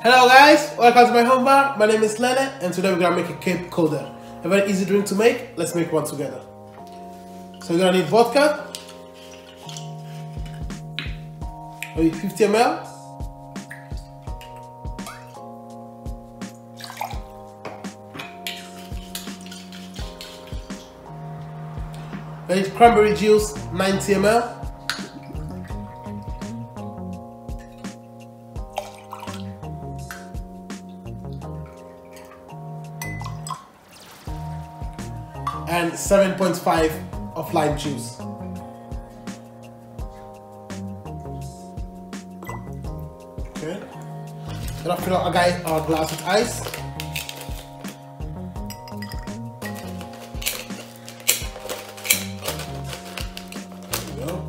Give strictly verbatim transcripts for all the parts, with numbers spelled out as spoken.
Hello guys, welcome to my home bar. My name is Lele and today we're gonna make a CAPE CODDER. A very easy drink to make. Let's make one together. So we're gonna need vodka, maybe fifty milliliters. We need cranberry juice, ninety milliliters. And seven point five of lime juice. Okay. Gonna fill out a guy our glass with ice. There we go.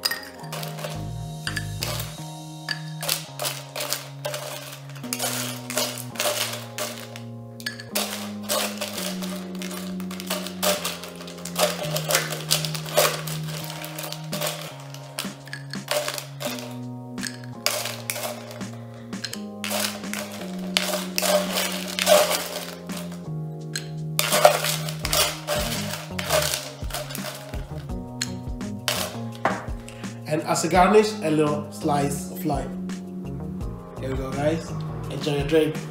And as a garnish, a little slice of lime. Here we go guys, enjoy your drink.